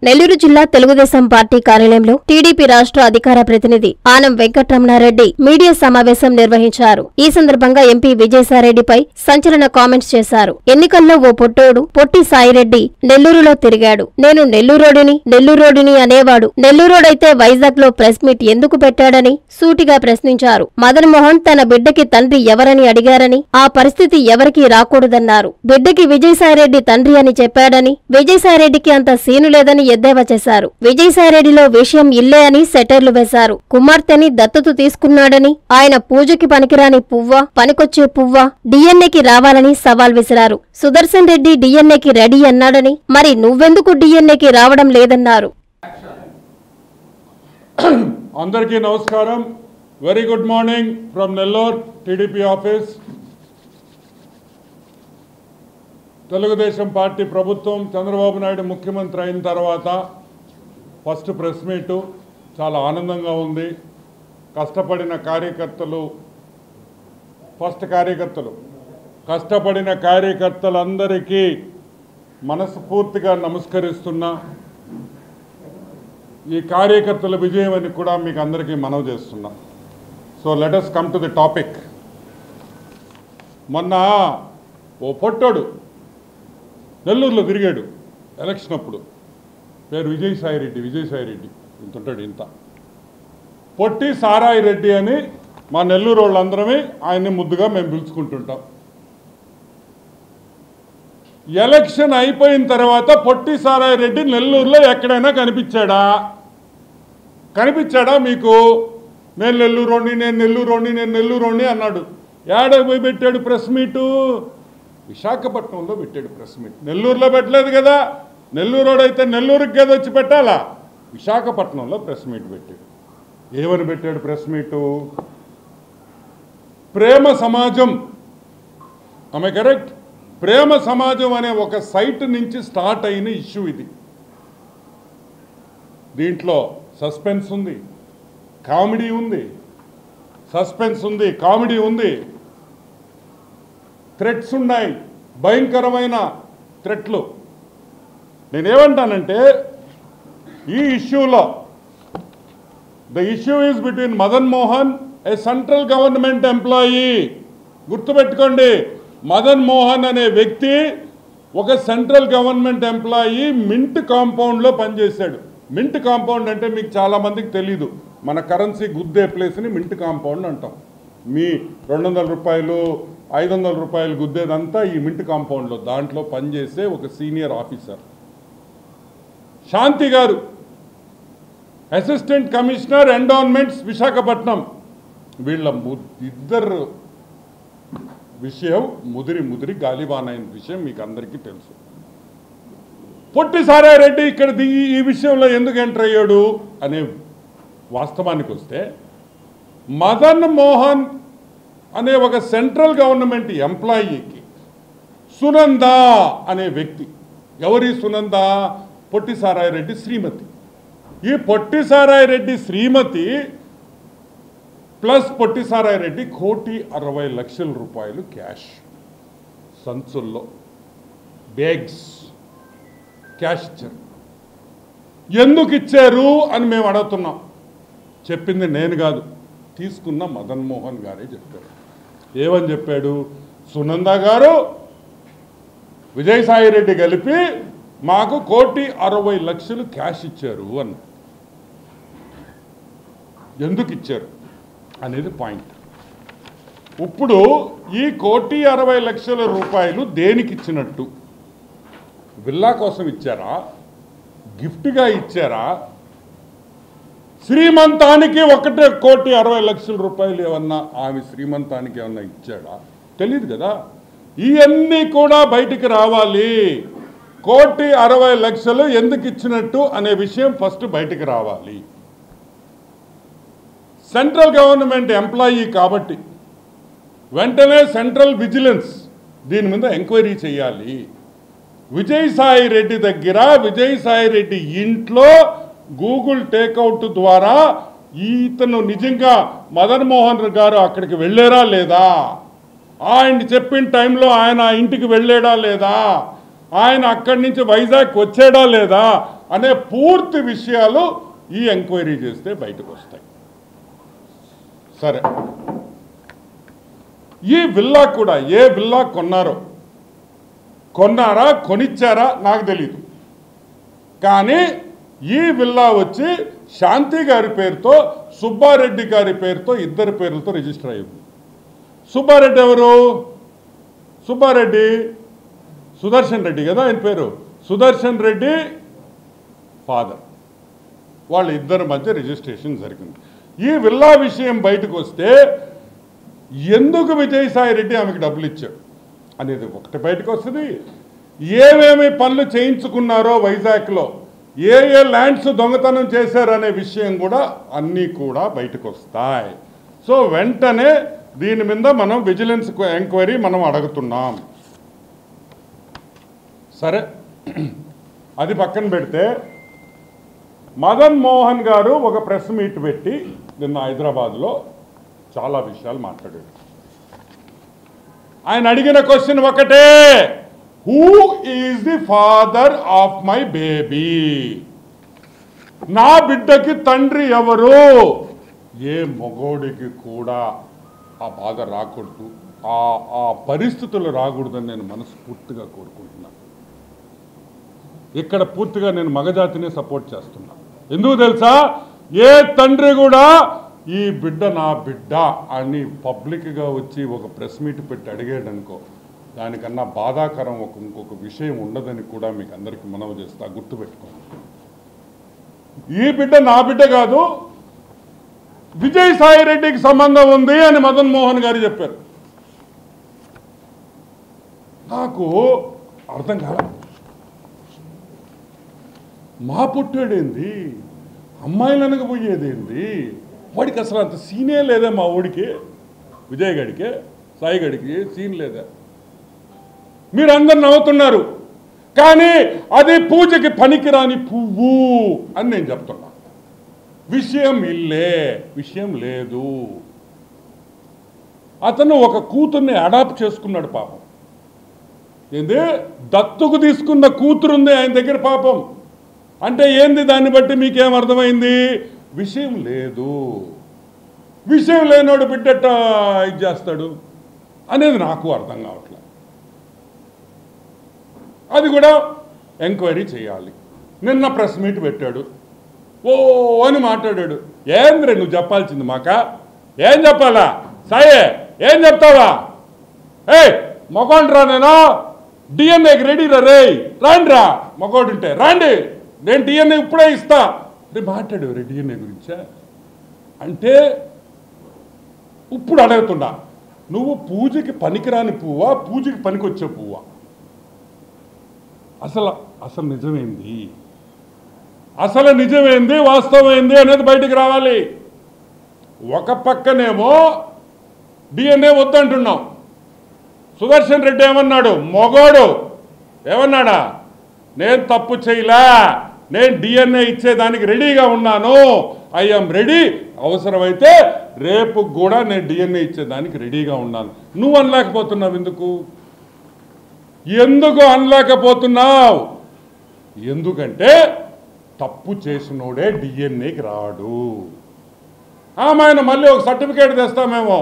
నెల్లూరు జిల్లా తెలుగుదేశం పార్టీ కార్యాలయంలో టీడీపీ రాష్ట్ర అధికార ప్రతినిధి ఆనం వెంకటరమణారెడ్డి మీడియా సమావేశం నిర్వహించారు. ఈ సందర్భంగా ఎంపీ విజయసాయిరెడ్డిపై సంచలన కామెంట్స్ చేశారు. ఎన్నికల్లో ఓ పొట్టోడు పొట్టి సాయిరెడ్డి నెల్లూరులో తిరిగాడు. నేను నెల్లూరోడిని అనేవాడు. నెల్లూరోడైతే వైజాగ్ లో ప్రెస్ మీట్ ఎందుకు పెట్టాడని సూటిగా ప్రశ్నించారు. మదన్ మోహన్ తన బిడ్డకి తండ్రి ఎవరని అడిగారని, ఆ పరిస్థితి ఎవరికీ రాకూడదన్నారు. బిడ్డకి విజయసాయిరెడ్డి తండ్రి అని చెప్పాడని, విజయసాయిరెడ్డికి అంత సీను లేదని ఎద్దేవా చేశారు. విజయసాయిరెడ్డిలో విషయం ఇల్లే అని సెటైర్లు వేశారు. కుమార్తెని దత్తత తీసుకున్నాడని, ఆయన పూజకి పనికిరాని పువ్వా, పనికొచ్చే పువ్వా, డిఎన్ఏకి రావాలని సవాల్ విసిరారు. సుదర్శన్ రెడ్డి డిఎన్ఏకి రెడీ అన్నాడని, మరి నువ్వెందుకు డిఎన్ఏకి రావడం లేదన్నారు. అందరికీ నమస్కారం. Very good morning from Nellore TDP office. Telugu Desam party ప్రభుత్వం చంద్రబాబు నాయుడు ముఖ్యమంత్రి అయిన తర్వాత ఫస్ట్ ప్రెస్ మీటు చాలా ఆనందంగా ఉంది. కష్టపడిన కార్యకర్తలందరికీ మనస్ఫూర్తిగా నమస్కరిస్తున్నా. ఈ కార్యకర్తల విజయం అని కూడా మీకు అందరికీ మనవి చేస్తున్నా. So let us come to the topic. మొన్న ఓ పొట్టోడు నెల్లూరులో తిరిగాడు ఎలక్షన్ అప్పుడు. పేరు విజయసాయిరెడ్డి ఇంత ఉంటాడు. ఇంత పొట్టి సారాయి రెడ్డి అని మా నెల్లూరు వాళ్ళందరమే ఆయన్ని ముద్దుగా మేము పిలుచుకుంటుంటాం. ఎలక్షన్ అయిపోయిన తర్వాత పొట్టి సారాయి రెడ్డి నెల్లూరులో ఎక్కడైనా కనిపించాడా మీకు? నేను నెల్లూరోని అన్నాడు. ఏడకు పోయి పెట్టాడు ప్రెస్ మీటు? విశాఖపట్నంలో పెట్టాడు ప్రెస్ మీట్. నెల్లూరులో పెట్టలేదు కదా. నెల్లూరోడైతే నెల్లూరుకి కదా వచ్చి పెట్టాలా? విశాఖపట్నంలో ప్రెస్ మీట్ పెట్టాడు. ఏమని పెట్టాడు ప్రెస్ మీటు? ప్రేమ సమాజం, ఆమె కరెక్ట్, ప్రేమ సమాజం అనే ఒక సైట్ నుంచి స్టార్ట్ అయిన ఇష్యూ ఇది. దీంట్లో సస్పెన్స్ ఉంది, కామెడీ ఉంది, థ్రెట్స్ ఉన్నాయి, భయంకరమైన థ్రెట్లు. నేనేమంటానంటే ఈ ఇష్యూలో the issue is between Madan Mohan, a central government employee. గుర్తుపెట్టుకోండి, మదన్ మోహన్ అనే వ్యక్తి ఒక సెంట్రల్ గవర్నమెంట్ ఎంప్లాయీ. మింట్ కాంపౌండ్లో పనిచేశాడు. మింట్ కాంపౌండ్ అంటే మీకు చాలామందికి తెలీదు. మన కరెన్సీ గుద్దే ప్లేస్ని మింట్ కాంపౌండ్ అంటాం. మీ 200 రూపాయలు 500 రూపాయలు గుద్దేదంతా ఈ మింట్ కాంపౌండ్లో. దాంట్లో పనిచేసే ఒక సీనియర్ ఆఫీసర్ శాంతి గారు, అసిస్టెంట్ కమిషనర్ ఎండోన్మెంట్స్ విశాఖపట్నం. వీళ్ళ ఇద్దరు విషయం ముదిరి గాలివానైన విషయం మీకు అందరికీ తెలుసు. పొట్టి సారాయి రెడ్డి ఇక్కడ ఈ విషయంలో ఎందుకు ఎంటర్ అయ్యాడు అనే వాస్తవానికి వస్తే, మదన్ మోహన్ అనే ఒక సెంట్రల్ గవర్నమెంట్ ఎంప్లాయీకి సునంద అనే వ్యక్తి, ఎవరి సునంద? పొట్టి సారాయి రెడ్డి శ్రీమతి. ఈ పొట్టి సారాయి రెడ్డి శ్రీమతి ప్లస్ పొట్టి సారాయి రెడ్డి 1,60,00,000 రూపాయలు క్యాష్ సంచుల్లో, బ్యాగ్స్ క్యాష్ ఇచ్చారు. ఎందుకు ఇచ్చారు అని మేము అడుగుతున్నాం. చెప్పింది నేను కాదు, తీసుకున్న మదన్ మోహన్ గారే చెప్పారు. ఏమని చెప్పాడు? సునంద గారు విజయసాయిరెడ్డి కలిపి మాకు 1,60,00,000 క్యాష్ ఇచ్చారు అన్న. ఎందుకు ఇచ్చారు అనేది పాయింట్. ఇప్పుడు ఈ 1,60,00,000 రూపాయలు దేనికి ఇచ్చినట్టు? విల్లా కోసం ఇచ్చారా? గిఫ్ట్గా ఇచ్చారా? శ్రీమంతానికి 1,60,00,000 రూపాయలు ఏమన్నా ఆమె శ్రీమంతానికి ఏమన్నా ఇచ్చాడా? తెలియదు కదా. ఇవన్నీ కూడా బయటికి రావాలి. 1,60,00,000 ఎందుకు ఇచ్చినట్టు అనే విషయం ఫస్ట్ బయటికి రావాలి. సెంట్రల్ గవర్నమెంట్ ఎంప్లాయీ కాబట్టి వెంటనే సెంట్రల్ విజిలెన్స్ దీని మీద ఎంక్వైరీ చేయాలి. విజయసాయిరెడ్డి దగ్గర, విజయసాయిరెడ్డి ఇంట్లో గూగుల్ టేక్అవుట్ ద్వారా ఇతను నిజంగా మదన్ మోహన్ గారు అక్కడికి వెళ్ళారా లేదా, ఆయన చెప్పిన టైంలో ఆయన ఇంటికి వెళ్ళాడా లేదా, ఆయన అక్కడి నుంచి వైజాగ్ వచ్చాడా లేదా అనే పూర్తి విషయాలు ఈ ఎంక్వైరీ చేస్తే బయటకు వస్తాయి. సరే, ఈ విల్లా కూడా ఏ విల్లా కొన్నారా కొనిచ్చారా నాకు తెలీదు. కానీ ఈ విల్లా వచ్చి శాంతి గారి పేరుతో సుబ్బారెడ్డి గారి పేరుతో ఇద్దరి పేర్లతో రిజిస్టర్ అయ్యింది. సుబ్బారెడ్డి ఎవరు? సుబ్బారెడ్డి సుదర్శన్ రెడ్డి కదా ఆయన పేరు. సుదర్శన్ రెడ్డి ఫాదర్, వాళ్ళ ఇద్దరి మధ్య రిజిస్ట్రేషన్ జరిగింది. ఈ విల్లా విషయం బయటకు వస్తే ఎందుకు విజయసాయి రెడ్డి ఆమెకు డబ్బులు ఇచ్చాడు అనేది ఒకటి బయటకు వస్తుంది. ఏమేమి పనులు చేయించుకున్నారో వైజాగ్లో, ఏ ల్యాండ్స్ దొంగతనం చేశారనే విషయం కూడా అన్నీ కూడా బయటకు వస్తాయి. సో వెంటనే దీని మీద మనం విజిలెన్స్ ఎంక్వైరీ మనం అడుగుతున్నాం. సరే, అది పక్కన పెడితే మదన్ మోహన్ గారు ఒక ప్రెస్ మీట్ పెట్టి నిన్న హైదరాబాద్లో చాలా విషయాలు మాట్లాడారు. ఆయన అడిగిన క్వశ్చన్ ఒకటే, who is the father of my baby? నా బిడ్డకి తండ్రి ఎవరు? ఏ మగోడికి కూడా ఆ బాధ రాకూడదు, ఆ పరిస్థితులు రాకూడదని నేను మనస్ఫూర్తిగా కోరుకుంటున్నాను. ఇక్కడ పూర్తిగా నేను మగజాతిని సపోర్ట్ చేస్తున్నా. ఎందుకు తెలుసా? ఏ తండ్రి కూడా ఈ బిడ్డ నా బిడ్డ అని పబ్లిక్గా వచ్చి ఒక ప్రెస్ మీట్ పెట్టి అడిగాడు అనుకో, దానికన్నా బాధాకరం ఇంకొక విషయం ఉండదని కూడా మీకు అందరికీ మనవి చేస్తా. గుర్తుపెట్టుకోండి, ఈ బిడ్డ నా బిడ్డ కాదు, విజయసాయి రెడ్డికి సంబంధం ఉంది అని మదన్ మోహన్ గారు చెప్పారు. నాకు అర్థం కాదు, మా పుట్టాడేంది, అమ్మాయిలు అనకపోయేదేంది, వాడికి అసలు అంత సీనే లేదా? మా ఊడికి, విజయ్ గడికి, సాయి గడికి సీన్ లేదా? మీరందరు నవ్వుతున్నారు, కానీ అది పూజకి పనికిరాని పువ్వు అని నేను చెప్తున్నా. విషయం ఇల్లే, విషయం లేదు. అతను ఒక కూతుర్ని అడాప్ట్ చేసుకున్నాడు పాపం. ఏంది? దత్తుకు తీసుకున్న కూతురుంది ఆయన దగ్గర పాపం. అంటే ఏంది? దాన్ని బట్టి మీకేం అర్థమైంది? విషయం లేదు. విషయం లేనోడు బిడ్డట ఇది చేస్తాడు అనేది నాకు అర్థం కావట్లేదు. అది కూడా ఎంక్వైరీ చేయాలి. నిన్న ప్రెస్ మీట్ పెట్టాడు, ఓ అని మాట్లాడాడు. ఏంద్రే నువ్వు చెప్పాల్సింది మాక? ఏం చెప్పాలా? సాయే ఏం చెప్తావా? మొగోండ్రా, నేను డిఎన్ఏకి రెడీ రే, రాండ్రా, మొగోడుంటే రాండి, నేను డిఎన్ఏ ఇప్పుడే ఇస్తా. రేపు మాట్లాడేవారు డిఎన్ఏ గురించా? అంటే ఇప్పుడు అడుగుతున్నా, నువ్వు పూజకి పనికిరాని పువ్వా, పూజకి పనికొచ్చే పువ్వా? అసలు నిజమేంది? అసలు నిజమేంది, వాస్తవమైంది అనేది బయటికి రావాలి. ఒక పక్కనేమో డిఎన్ఏ వద్దంటున్నాం. సుదర్శన్ రెడ్డి ఏమన్నాడు? మొగోడు ఏమన్నాడా? నేను తప్పు చేయలే, నేను డిఎన్ఏ ఇచ్చేదానికి రెడీగా ఉన్నాను, ఐఎమ్ రెడీ, అవసరమైతే రేపు కూడా నేను డిఎన్ఏ ఇచ్చేదానికి రెడీగా ఉన్నాను. నువ్వు అనలేకపోతున్నావు ఎందుకు? ఎందుకు అనలేకపోతున్నావు? ఎందుకంటే తప్పు చేసినోడే డిఎన్ఏకి రాడు. ఆయన మళ్ళీ ఒక సర్టిఫికేట్ తెస్తామేమో,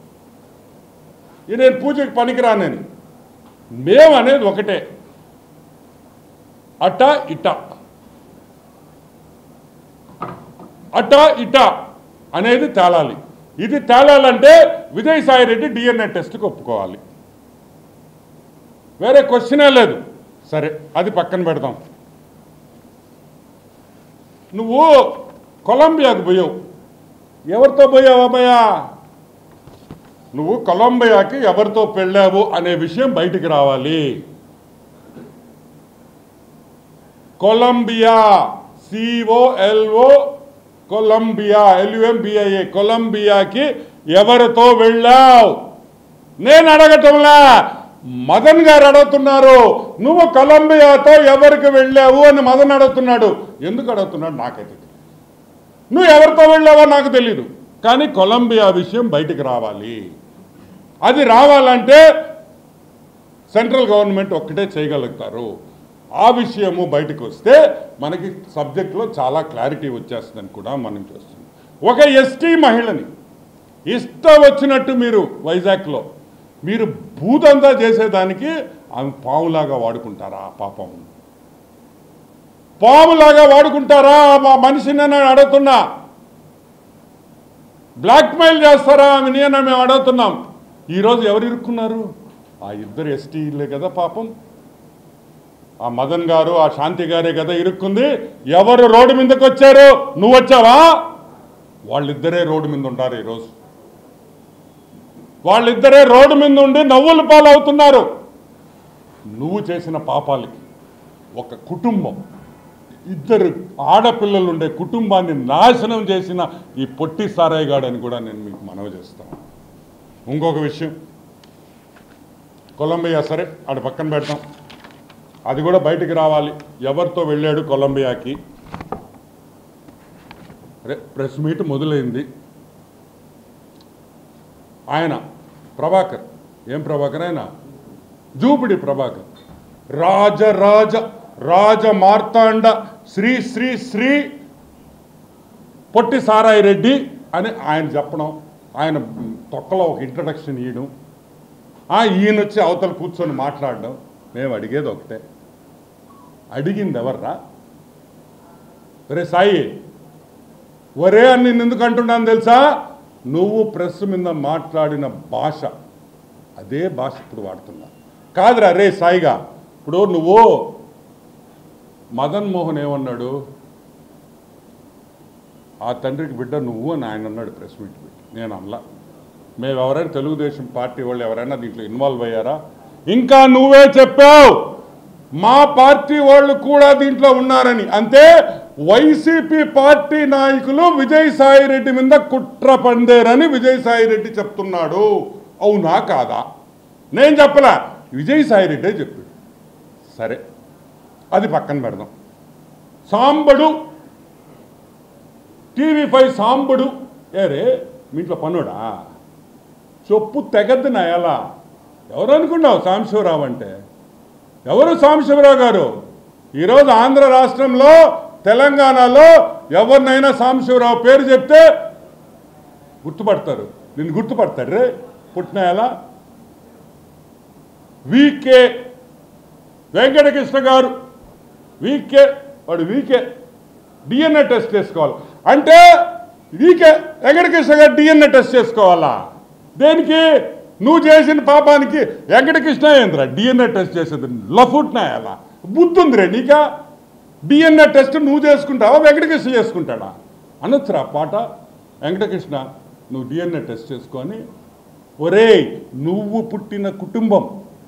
నేను పూజకి పనికిరానని. మేము అనేది ఒకటే, అటా ఇటా అనేది తేలాలి. ఇది తేలాలంటే విజయసాయి రెడ్డి డిఎన్ఏ టెస్ట్కి ఒప్పుకోవాలి, వేరే క్వశ్చనే లేదు. సరే, అది పక్కన పెడదాం. నువ్వు కొలంబియాకు పోయావు, ఎవరితో పోయావు అబ్బాయా? నువ్వు కొలంబియాకి ఎవరితో పెళ్ళావు అనే విషయం బయటికి రావాలి. కొలంబియా, COLO, కొలంబియా, LUMBIA, కొలంబియాకి ఎవరితో వెళ్ళావు? నేను అడగటంలా, మదన్ గారు అడుగుతున్నారు. నువ్వు కొలంబియాతో ఎవరికి వెళ్ళావు అని మదన్ అడుగుతున్నాడు. ఎందుకు అడుగుతున్నాడు నాకైతే తెలియదు. నువ్వు ఎవరితో వెళ్ళావో నాకు తెలీదు, కానీ కొలంబియా విషయం బయటికి రావాలి. అది రావాలంటే సెంట్రల్ గవర్నమెంట్ ఒక్కటే చేయగలుగుతారు. ఆ విషయము బయటకు వస్తే మనకి సబ్జెక్ట్లో చాలా క్లారిటీ వచ్చేస్తుందని కూడా మనం చూస్తున్నాం. ఒక ఎస్టీ మహిళని ఇష్టం వచ్చినట్టు మీరు వైజాగ్లో మీరు భూతంతా చేసేదానికి ఆమె పాములాగా వాడుకుంటారా? పాపం పాములాగా వాడుకుంటారా మా మనిషిని నేను అడుగుతున్నా. బ్లాక్మెయిల్ చేస్తారా ఆమెని అని మేము అడుగుతున్నాం. ఈరోజు ఎవరు ఇరుక్కున్నారు? ఆ ఇద్దరు ఎస్టీలే కదా పాపం. ఆ మదన్ గారు ఆ శాంతి గారే కదా ఇరుక్కుంది. ఎవరు రోడ్డు మీదకి వచ్చారు? నువ్వు వచ్చావా? వాళ్ళిద్దరే రోడ్డు మీద ఉంటారు ఈరోజు. వాళ్ళిద్దరే రోడ్డు మీద ఉండి నవ్వుల పాలవుతున్నారు. నువ్వు చేసిన పాపాలకి ఒక కుటుంబం, ఇద్దరు ఆడపిల్లలు ఉండే కుటుంబాన్ని నాశనం చేసిన ఈ పొట్టి సారాయిగాడని కూడా నేను మీకు మనవి చేస్తాను. ఇంకొక విషయం, కొలంబియా సరే ఆడ పక్కన పెడతాం, అది కూడా బయటికి రావాలి. ఎవరితో వెళ్ళాడు కొలంబియాకి? ప్రెస్ మీట్ మొదలైంది. ఆయన ప్రభాకర్, ఏం ప్రభాకర్ ఆయన? జూపిడి ప్రభాకర్, రాజ మార్తాండ శ్రీ శ్రీ శ్రీ పొట్టి సారాయి రెడ్డి అని ఆయన చెప్పడం, ఆయన తొక్కలో ఒక ఇంట్రడక్షన్ ఇవ్వడం, ఈయన వచ్చి అవతల కూర్చొని మాట్లాడడం. మేము అడిగేది ఒకటే, అడిగింది ఎవర్రా? ఒరే సాయి, ఒరే అని నేను ఎందుకు అంటున్నాను తెలుసా? నువ్వు ప్రెస్ మీద మాట్లాడిన భాష అదే భాష ఇప్పుడు వాడుతున్నా కాదురా. రే సాయిగా, ఇప్పుడు నువ్వు మదన్ మోహన్ ఏమన్నాడు? ఆ తండ్రికి బిడ్డ నువ్వు అని ఆయన అన్నాడు ప్రెస్ మీట్ పెట్టి. నేను అనలా. మేము ఎవరైనా తెలుగుదేశం పార్టీ వాళ్ళు ఎవరైనా దీంట్లో ఇన్వాల్వ్ అయ్యారా? ఇంకా నువ్వే చెప్పావు మా పార్టీ వాళ్ళు కూడా దీంట్లో ఉన్నారని. అంతే, వైసీపీ పార్టీ నాయకులు విజయసాయి రెడ్డి మీద కుట్ర పందేరని విజయసాయి రెడ్డి చెప్తున్నాడు. అవునా కాదా? నేను చెప్పలా, విజయసాయి రెడ్డే చెప్పాడు. సరే, అది పక్కన పెడదాం. సాంబడు, TV5 సాంబడు ఏరే మీ ఇంట్లో పనుడా? చొప్పు తెగద్దు నా ఎలా. ఎవరు అనుకున్నావు సాంబశివరావు అంటే? ఎవరు సాంబశివరావు గారు? ఈరోజు ఆంధ్ర రాష్ట్రంలో తెలంగాణలో ఎవరినైనా సాంబశివరావు పేరు చెప్తే గుర్తుపడతారు. నిన్ను గుర్తుపడతాడు రే పుట్టిన ఎలా. వీకే వెంకటకృష్ణ గారు, వాడు వీకే DNA టెస్ట్ చేసుకోవాలి అంటే వీకే వెంకటకృష్ణ గారు DNA టెస్ట్ చేసుకోవాలా? దేనికి? నువ్వు చేసిన పాపానికి వెంకటకృష్ణ ఏంద్రా DNA టెస్ట్ చేసేది? లఫుట్నా ఎలా బుద్ధి ఉందిరే నీకా? DNA టెస్ట్ నువ్వు చేసుకుంటావా వెంకటకృష్ణ చేసుకుంటాడా? అనొచ్చురా పాట. వెంకటకృష్ణ నువ్వు DNA టెస్ట్ చేసుకొని, ఒరే నువ్వు పుట్టిన కుటుంబం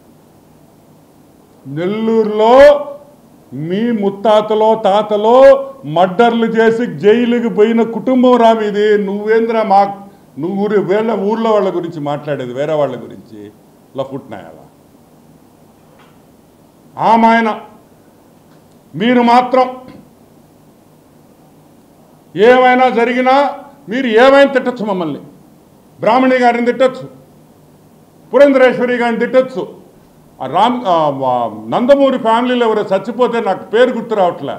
నెల్లూరులో మీ ముత్తాతలో తాతలో మర్డర్లు చేసి జైలుకి పోయిన కుటుంబం రా మీది. నువ్వేంద్రా నువ్వు ఊర్లో వాళ్ళ గురించి మాట్లాడేది, వేరే వాళ్ళ గురించి లఫుట్నాయాల. ఆమాయన మీరు మాత్రం ఏమైనా జరిగినా మీరు ఏమైనా తిట్టచ్చు మమ్మల్ని. బ్రాహ్మణి గారిని తిట్టచ్చు, పురంధరేశ్వరి గారిని తిట్టచ్చు. నందమూరి ఫ్యామిలీలో ఎవరో చచ్చిపోతే నాకు పేరు గుర్తు రావట్లే,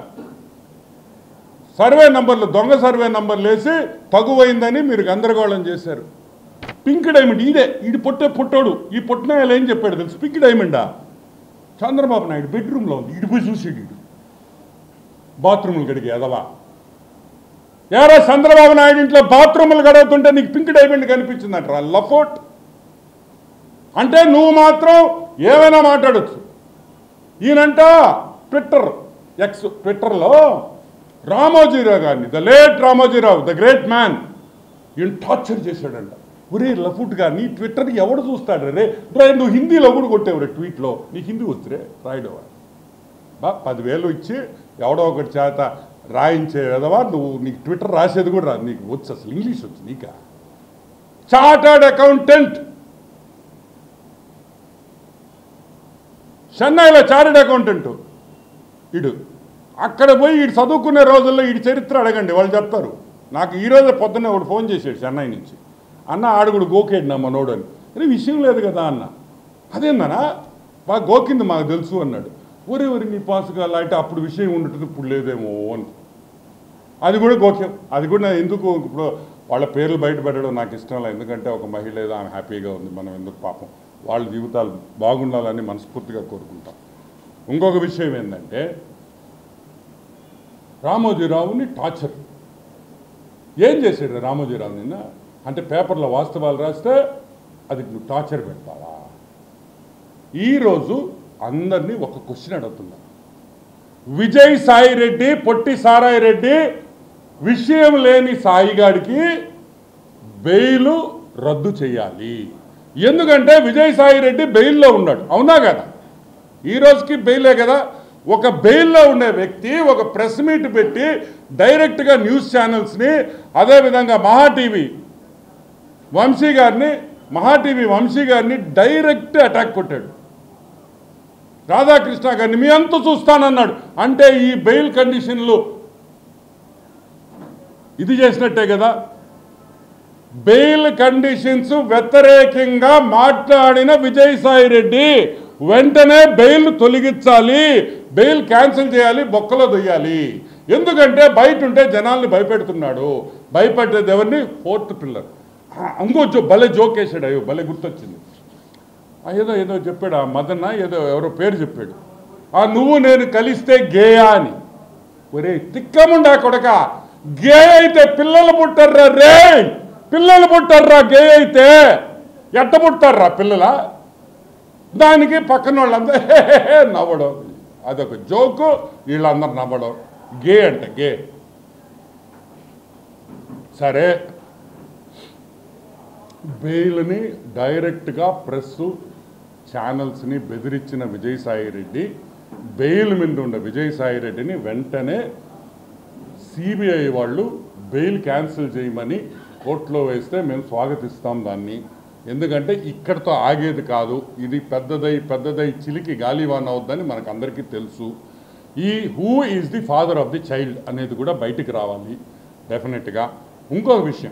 సర్వే నంబర్లు దొంగ సర్వే నంబర్లు వేసి తగువైందని మీరు గందరగోళం చేశారు. పింక్ డైమండ్ ఈడు పుట్టోడు. ఈ పుట్టినాయలు ఏం చెప్పాడు తెలుసు? పింక్ డైమండా చంద్రబాబు నాయుడు బెడ్రూమ్లో ఉంది. ఈడు పోయి చూసాడు, ఈడు బాత్రూములు గడిగి ఎదవా. ఎవరో చంద్రబాబు నాయుడు ఇంట్లో బాత్రూములు గడుగుతుంటే నీకు పింక్ డైమండ్ కనిపించిందంటారా? లఫోట్ అంటే నువ్వు మాత్రం ఏమైనా మాట్లాడచ్చు. ఈయనంట ట్విట్టర్లో రామోజీరావు గారిని, the late Ramoji Rao, the great man, ఈయన టార్చర్ చేశాడంట. ఒరే లఫుట్గా నీ ట్విట్టర్ ఎవడు చూస్తాడు రే? నువ్వు హిందీలో కూడా కొట్టేవు రే ట్వీట్లో. నీకు హిందీ వస్తురే రాయడం. 10,000 ఇచ్చి ఎవడో ఒకటి చేత రాయించే విధవా నువ్వు. నీకు ట్విట్టర్ రాసేది కూడా రాదు, నీకు వచ్చు అసలు ఇంగ్లీష్ వచ్చు నీకా? చార్టర్డ్ అకౌంటెంట్, చెన్నైలో చార్టర్డ్ అకౌంటెంట్ ఇడు. అక్కడ పోయి వీడు చదువుకునే రోజుల్లో వీడి చరిత్ర అడగండి, వాళ్ళు చెప్తారు. నాకు ఈరోజే పొద్దున్నే ఒకడు ఫోన్ చేశాడు చెన్నై నుంచి. అన్న ఆడుగుడు గోకేడు నా మనోడు అని. విషయం లేదు కదా అన్న. అదేందనా బాగా గోకింది మాకు తెలుసు అన్నాడు. ఊరి నీ పాసుగా అంటే అప్పుడు విషయం ఉండటం ఇప్పుడు లేదేమో అని. అది కూడా గోక్యం. అది కూడా ఎందుకు ఇప్పుడు వాళ్ళ పేర్లు బయటపెట్టడం నాకు ఇష్టం లేదు. ఎందుకంటే ఒక మహిళ ఏదో ఆమె హ్యాపీగా ఉంది, మనం ఎందుకు పాపం వాళ్ళ జీవితాలు బాగుండాలని మనస్ఫూర్తిగా కోరుకుంటాం. ఇంకొక విషయం ఏంటంటే రామోజీరావుని టార్చర్ ఏం చేశాడు రామోజీరావు నిన్న అంటే పేపర్లో వాస్తవాలు రాస్తే అది నువ్వు టార్చర్ పెడతావా? ఈరోజు అందరినీ ఒక క్వశ్చన్ అడుగుతున్నా. విజయ్ సాయి రెడ్డి, పొట్టి సారాయి రెడ్డి విషయం లేని సాయిగాడికి బెయిల్ రద్దు చేయాలి. ఎందుకంటే విజయ్ సాయి రెడ్డి బెయిల్లో ఉన్నాడు, అవునా కదా? ఈ రోజుకి బెయిలే కదా. ఒక బెయిల్లో ఉండే వ్యక్తి ఒక ప్రెస్ మీట్ పెట్టి డైరెక్ట్గా న్యూస్ ఛానల్స్ని, అదేవిధంగా మహాటీవీ వంశీ గారిని డైరెక్ట్ అటాక్ కొట్టాడు. రాధాకృష్ణ గారిని మీ అంత చూస్తానన్నాడు. అంటే ఈ బెయిల్ కండిషన్లు ఇది చేసినట్టే కదా. బెయిల్ కండిషన్స్ వ్యతిరేకంగా మాట్లాడిన విజయసాయి రెడ్డి వెంటనే బెయిల్ తొలగించాలి, బెయిల్ క్యాన్సిల్ చేయాలి, బొక్కలో దొయ్యాలి. ఎందుకంటే బయట ఉంటే జనాల్ని భయపెడుతున్నాడు. భయపెట్టేది ఎవరిని? Fourth pillar. ఇంకో భలే జోక్ వేసాడు. అయ్యో భలే గుర్తొచ్చింది. ఏదో చెప్పాడు ఆ మదన్న, ఎవరో పేరు చెప్పాడు. నువ్వు నేను కలిస్తే గేయా అని. ఒరే తిక్కముండా కొడక, గే అయితే పిల్లలు పుట్టారా రే, పిల్లలు పుట్టారా గే అయితే? ఎట్ట పుట్టారా పిల్లల? దానికి పక్కన వాళ్ళంతా నవ్వడం, అదొక జోకు, వీళ్ళందరూ నవ్వడం. గే అంటే గే. సరే, బెయిల్ని డైరెక్ట్గా ప్రెస్ ఛానల్స్ని బెదిరించిన విజయసాయి రెడ్డి, బెయిల్ మీద ఉన్న విజయసాయి రెడ్డిని వెంటనే సిబిఐ వాళ్ళు బెయిల్ క్యాన్సిల్ చేయమని కోర్టులో వేస్తే మేము స్వాగతిస్తాం దాన్ని. ఎందుకంటే ఇక్కడితో ఆగేది కాదు, ఇది పెద్దదై చిలికి గాలివాన్ అవుద్దని మనకు అందరికీ తెలుసు. ఈ who is the father of the child అనేది కూడా బయటికి రావాలి డెఫినెట్గా. ఇంకొక విషయం,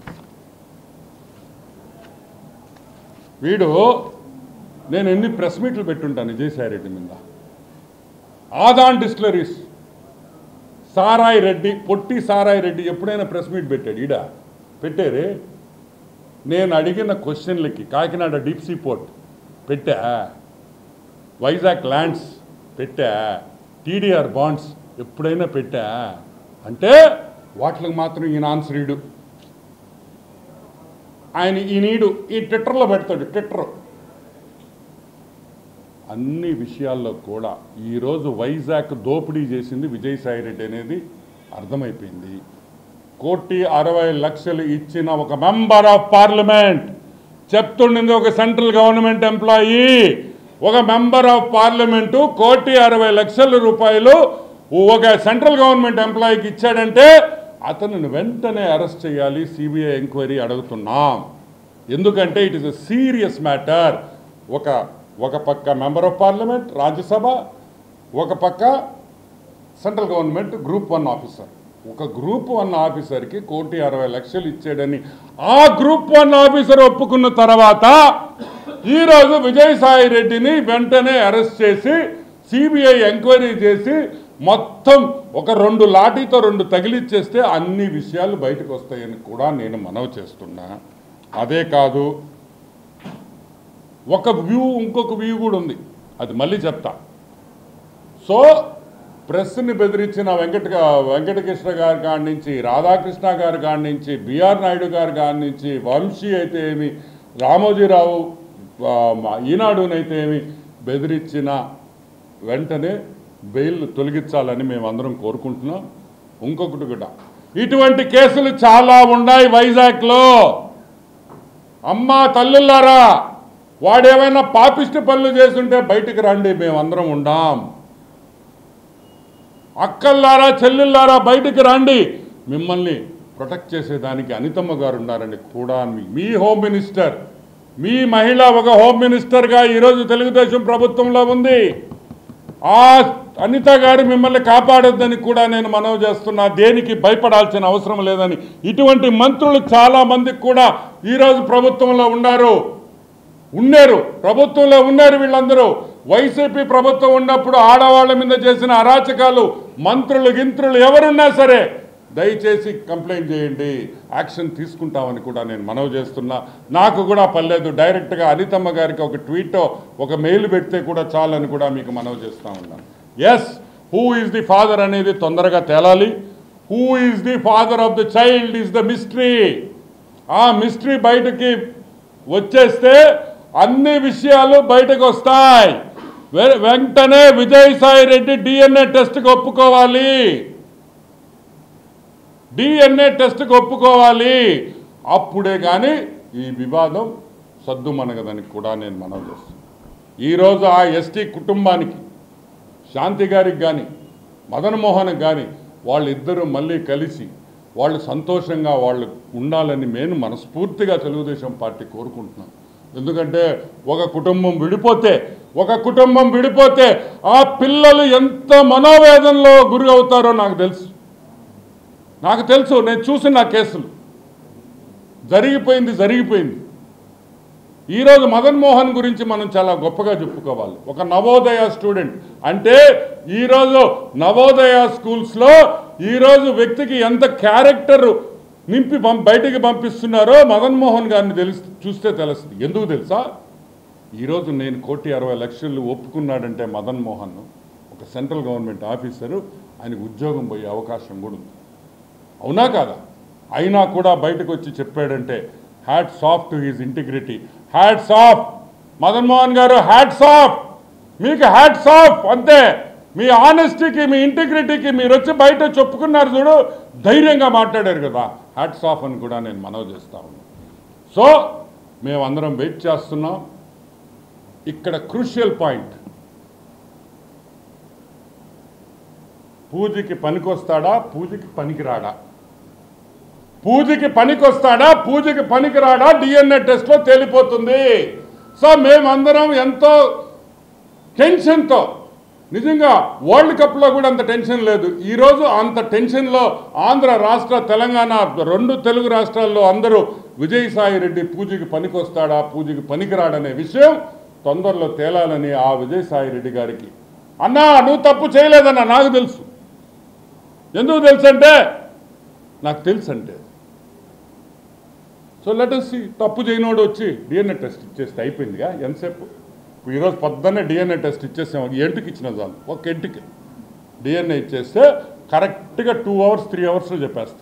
వీడు నేను ఎన్ని ప్రెస్ మీట్లు పెట్టుంటాను విజయసాయి రెడ్డి మీద. ఆదాన్ డిస్టిలరీస్ సారాయి రెడ్డి, పొట్టి సారాయి రెడ్డి ఎప్పుడైనా ప్రెస్ మీట్ పెట్టాడు? ఈడ పెట్టారే. నేను అడిగిన క్వశ్చన్లకి కాకినాడ డీప్ సీ పోర్ట్ పెట్టా, వైజాగ్ ల్యాండ్స్ పెట్టా, టీడీఆర్ బాండ్స్ ఎప్పుడైనా పెట్టా అంటే వాటికి మాత్రం ఈయన ఆన్సర్ ఈడు. ఈయనీడు ఈ ట్విట్టర్లో పెడతాడు. ట్విట్టర్ అన్ని విషయాల్లో కూడా ఈరోజు వైజాగ్ దోపిడీ చేసింది విజయసాయి రెడ్డి అనేది అర్థమైపోయింది. 1,60,00,000 ఇచ్చిన ఒక మెంబర్ ఆఫ్ పార్లమెంట్, చెప్తుండింది ఒక సెంట్రల్ గవర్నమెంట్ ఎంప్లాయీ, ఒక మెంబర్ ఆఫ్ పార్లమెంటు 1,60,00,000 రూపాయలు ఒక సెంట్రల్ గవర్నమెంట్ ఎంప్లాయీకి ఇచ్చాడంటే అతను వెంటనే అరెస్ట్ చేయాలి, సిబిఐ ఎంక్వైరీ అడుగుతున్నాం. ఎందుకంటే it is a serious matter. ఒక పక్క మెంబర్ ఆఫ్ పార్లమెంట్ రాజ్యసభ, ఒక పక్క సెంట్రల్ గవర్నమెంట్ గ్రూప్ 1 ఆఫీసర్. ఒక గ్రూప్ 1 ఆఫీసర్కి 1,60,00,000 ఇచ్చాడని ఆ గ్రూప్ 1 ఆఫీసర్ ఒప్పుకున్న తర్వాత ఈరోజు విజయసాయి రెడ్డిని వెంటనే అరెస్ట్ చేసి సిబిఐ ఎంక్వైరీ చేసి మొత్తం ఒక 2 లాఠీతో 2 తగిలిచ్చేస్తే అన్ని విషయాలు బయటకు వస్తాయని కూడా నేను మనవి చేస్తున్నా. అదే కాదు, ఇంకొక వ్యూ కూడా ఉంది, అది మళ్ళీ చెప్తా. సో ప్రెస్ని బెదిరించిన వెంకటకృష్ణ గారి కాడి నుంచి, రాధాకృష్ణ గారి కాడి నుంచి, బిఆర్ నాయుడు గారి కాడి నుంచి, వంశీ అయితే ఏమి, రామోజీరావు ఈనాడునైతే ఏమి బెదిరించిన వెంటనే బెయిల్ తొలగించాలని మేమందరం కోరుకుంటున్నాం. ఇంకొకటి కూడా, ఇటువంటి కేసులు చాలా ఉన్నాయి వైజాగ్లో. అమ్మా తల్లులారా, వాడేమైనా పాపిష్టి పనులు చేస్తుంటే బయటికి రండి, మేమందరం ఉండాం. అక్కల్లారా చెల్లెల్లారా బయటికి రండి, మిమ్మల్ని ప్రొటెక్ట్ చేసేదానికి అనితమ్మ గారు ఉన్నారని కూడా మీ హోమ్ మినిస్టర్, మీ మహిళ ఒక హోమ్ మినిస్టర్గా ఈరోజు తెలుగుదేశం ప్రభుత్వంలో ఉంది. ఆ అనిత గారు మిమ్మల్ని కాపాడొద్దని కూడా నేను మనవి చేస్తున్నా. దేనికి భయపడాల్సిన అవసరం లేదని. ఇటువంటి మంత్రులు చాలామందికి కూడా ఈరోజు ప్రభుత్వంలో ఉన్నారు, ప్రభుత్వంలో ఉన్నారు. వీళ్ళందరూ వైసీపీ ప్రభుత్వం ఉన్నప్పుడు ఆడవాళ్ల మీద చేసిన అరాచకాలు మంత్రులు గింత్రులు ఎవరున్నా సరే దయచేసి కంప్లైంట్ చేయండి, యాక్షన్ తీసుకుంటామని కూడా నేను మనవి చేస్తున్నా. నాకు కూడా పర్లేదు, డైరెక్ట్గా అనితమ్మ గారికి ఒక ట్వీట్ ఒక మెయిల్ పెడితే కూడా చాలని కూడా మీకు మనవి చేస్తూ ఉన్నాను. Yes, who is the father అనేది తొందరగా తేలాలి. Who is the father of the child is the mystery. ఆ మిస్టరీ బయటకి వచ్చేస్తే అన్ని విషయాలు బయటకు వస్తాయి. వెంటనే విజయసాయి రెడ్డి DNA టెస్ట్కి ఒప్పుకోవాలి, DNA టెస్ట్కి ఒప్పుకోవాలి. అప్పుడే కానీ ఈ వివాదం సద్దుమణగదని కూడా నేను మనవి చేస్తాను. ఈరోజు ఆ ఎస్టీ కుటుంబానికి, శాంతి గారికి కానీ మదన్ మోహన్కి కానీ వాళ్ళిద్దరూ మళ్ళీ కలిసి వాళ్ళు సంతోషంగా వాళ్ళు ఉండాలని నేను మనస్ఫూర్తిగా తెలుగుదేశం పార్టీ కోరుకుంటున్నాను. ఎందుకంటే ఒక కుటుంబం విడిపోతే ఆ పిల్లలు ఎంత మనోవేదనలో గురి అవుతారో నాకు తెలుసు. నేను చూసిన కేసులు జరిగిపోయింది. ఈరోజు మదన్ మోహన్ గురించి మనం చాలా గొప్పగా చెప్పుకోవాలి. ఒక నవోదయ స్టూడెంట్ అంటే ఈరోజు నవోదయ స్కూల్స్లో ఈరోజు వ్యక్తికి ఎంత క్యారెక్టర్ నింపి బయటికి పంపిస్తున్నారో మదన్ మోహన్ గారిని చూస్తే తెలుస్తుంది. ఎందుకు తెలుసా? ఈరోజు నేను 1,60,00,000 ఒప్పుకున్నాడంటే మదన్ మోహన్ ఒక సెంట్రల్ గవర్నమెంట్ ఆఫీసరు, ఆయనకు ఉద్యోగం పోయే అవకాశం కూడా ఉంది. అవునా కాదా? అయినా కూడా బయటకు వచ్చి చెప్పాడంటే hats off to his integrity. Hats off Madan Mohan గారు, హ్యాట్స్ ఆఫ్ మీకు, హ్యాట్స్ ఆఫ్. అంతే, మీ ఆనెస్టీకి మీ ఇంటిగ్రిటీకి మీరు వచ్చి బయట చెప్పుకున్నారు చూడు, ధైర్యంగా మాట్లాడారు కదా, హ్యాట్స్ ఆఫ్ అని కూడా నేను మనవి చేస్తా ఉన్నాను. సో మేమందరం వెయిట్ చేస్తున్నాం. ఇక్కడ క్రూషియల్ పాయింట్, పూజకి పనికొస్తాడా, పూజకి పనికిరాడా, పూజకి పనికిరాడా DNA టెస్ట్లో తేలిపోతుంది. సో మేమందరం ఎంతో టెన్షన్తో, నిజంగా వరల్డ్ కప్లో కూడా అంత టెన్షన్ లేదు. ఈరోజు అంత టెన్షన్లో ఆంధ్ర రాష్ట్ర, తెలంగాణ 2 తెలుగు రాష్ట్రాల్లో అందరూ విజయసాయి రెడ్డి పూజకి పనికొస్తాడా, పూజకి పనికిరాడనే విషయం తొందరలో తేలాలని ఆ విజయసాయి రెడ్డి గారికి, అన్నా నువ్వు తప్పు చేయలేదన్నా నాకు తెలుసు. ఎందుకు తెలుసు అంటే నాకు తెలుసు అంటే. సో లెట్ us see, తప్పు చేయనోడు వచ్చి DNA టెస్ట్ ఇచ్చేస్తే అయిపోయిందిగా. ఎంతసేపు? ఈరోజు పొద్దున్నే DNA టెస్ట్ ఇచ్చేసాము, ఎంటుకి ఇచ్చిన చాలు, ఒక ఎంటుకి DNA ఇచ్చేస్తే కరెక్ట్గా 2 hours 3 hours చెప్పేస్తారు.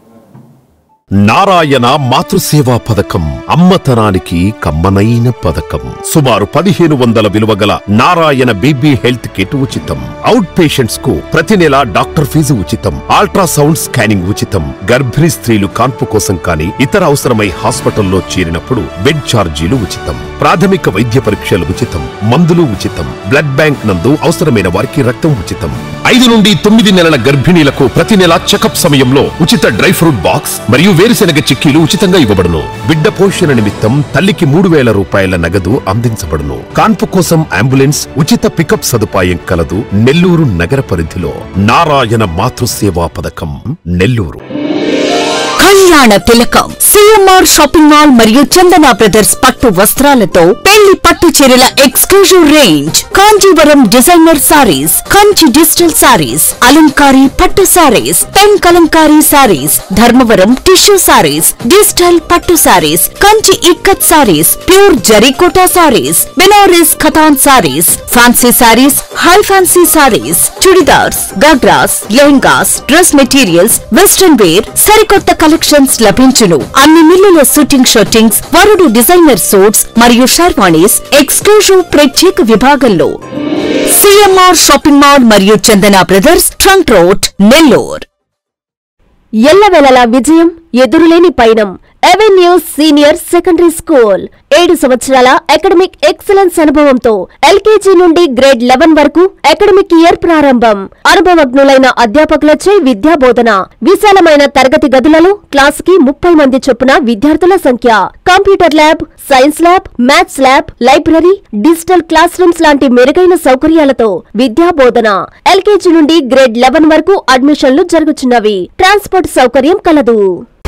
నారాయణ మాతృసేవా పథకం అమ్మతనానికి కమ్మనైన పథకం. సుమారు 1500 విలువగల నారాయణ బేబీ హెల్త్ కిట్ ఉచితం. అవుట్ పేషెంట్స్ కు ప్రతి నెల డాక్టర్ ఫీజు ఉచితం. అల్ట్రాసౌండ్ స్కానింగ్ ఉచితం. గర్భిణీ స్త్రీలు కాన్పు కోసం కానీ ఇతర అవసరమై హాస్పిటల్లో చేరినప్పుడు బెడ్ ఛార్జీలు ఉచితం. ప్రాథమిక వైద్య పరీక్షలు ఉచితం. మందులు ఉచితం. బ్లడ్ బ్యాంక్ నందు అవసరమైన వారికి రక్తం ఉచితం. 5 నుండి 9 నెలల గర్భిణీలకు ప్రతి నెల చెకప్ సమయంలో ఉచిత డ్రై ఫ్రూట్ బాక్స్ మరియు వేరుశెనగ చిక్కీలు ఉచితంగా ఇవ్వబడును. బిడ్డ పోషణ నిమిత్తం తల్లికి 3,000 రూపాయల నగదు అందించబడును. కాన్పు కోసం అంబులెన్స్ ఉచిత పికప్ సదుపాయం కలదు. నెల్లూరు నగర పరిధిలో నారాయణ మాతృసేవా పథకం, నెల్లూరు. కళ్యాణ తిలకం సిఎంఆర్ షాపింగ్ మాల్ మరియు చందన బ్రదర్స్ పట్టు వస్త్రాలతో పెళ్లి పట్టు చీరల exclusive range. Kanjeevaram designer sarees, Kanchi digital sarees, అలంకారీ పట్టు sarees, pen Kalamkari sarees, Dharmavaram tissue sarees, digital పట్టు సారీస్, కంచి ఇక్కత్ సారీస్, ప్యూర్ జరీకోటా సారీస్, బెనారస్ ఖతాన్ sarees, fancy sarees, high fancy sarees, chudidars, ghagras, lehengas, dress materials, western wear, సరికొత్త కలెక్షన్స్ లభించును. అన్ని మిల్లుల షూటింగ్ షర్టింగ్స్, వరుడు డిజైనర్ సూట్స్ మరియు షర్వాణీస్ ఎక్స్క్లూజివ్ ప్రత్యేక విభాగంలో. సిఎంఆర్ షాపింగ్ మాల్ మరియు Chandana brothers, trunk road, Nellore. ఎల్లవెల్లలా విజయం, ఎదురులేని పయనం. అవెన్యూస్ సీనియర్ సెకండరీ స్కూల్ 7 సంవత్సరాల అకాడమిక్ ఎక్సలెన్స్ అనుభవంతో ఎల్కేజీ నుండి గ్రేడ్ 11 వరకు అకాడమిక్ ఇయర్ ప్రారంభం. అనుభవజ్ఞులైన అధ్యాపకులచే విద్యాబోధన. విశాలమైన తరగతి గదులలో క్లాసుకి 30 మంది చొప్పున విద్యార్థుల సంఖ్య. Computer lab, science lab, maths lab, library, digital class rooms లాంటి మెరుగైన సౌకర్యాలతో విద్యాబోధన. ఎల్కేజీ నుండి గ్రేడ్ 11 వరకు అడ్మిషన్లు జరుగుతున్నవి. ట్రాన్స్పోర్ట్ సౌకర్యం కలదు.